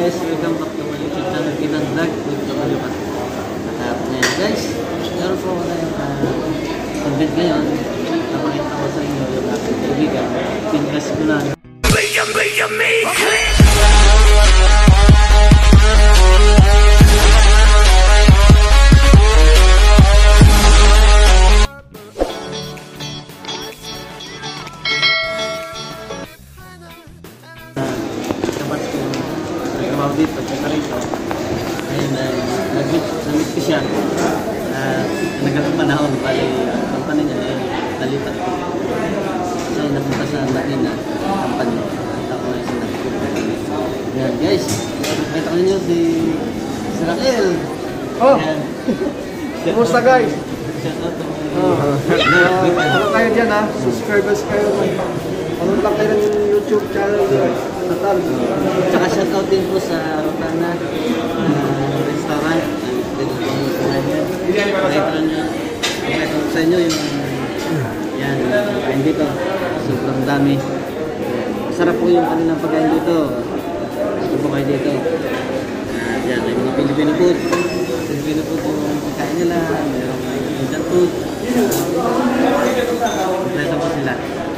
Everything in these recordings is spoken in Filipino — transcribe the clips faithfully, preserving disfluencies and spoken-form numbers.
guys, welcome back to my YouTube channel, Kinan Vlog with Kamalipat. At ngayon guys, meron po ako na yung uh, content ngayon. Napakita ko sa inyo yung aking kaibigan. Pinress ko na. Dito, pagkita rito. Ayun, nag-meet ko siya. Nagkaroon panahon, bali, ang company niya, ayun, nalipat ko. So, napunta sa Latina, company. Nakita ko na yung sinabi. Ayan, guys, nakita ko ninyo si Raquel. Oh! Kumusta guys? Ano kayo dyan ha? Subscribers kayo. Ano lang kayo ng YouTube channel guys? Natal. Tsaka shoutout din po sa Rotana uh, restaurant. Nakita nyo, nakita ko sa inyo yung yan, pagkain dito. Sobrang dami. Masarap po yung kanilang pagkain dito. Ito po kayo dito. Uh, yan, may mga Filipino food. Filipino food yung pagkain nila. Mayroong Indian food. Kompleto po sila.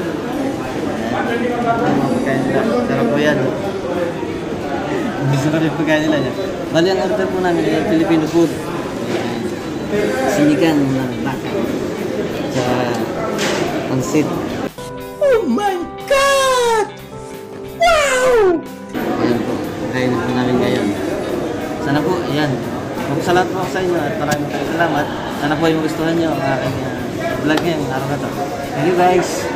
Ang mga pagkain nila. Sarap po yan. Gusto ko rin pagkain nila niya. Bali ang order po namin ay Filipino food. Sinigang ng baka. Tsaka pansit. Oh my God! Wow! Ayan po. Pagkain po namin ngayon. Sana po, ayan. Magsalat po ako sa inyo at maraming salamat. Sana po ay magustuhan nyo ang aking uh, vlog ngayong araw na to. Thank you guys!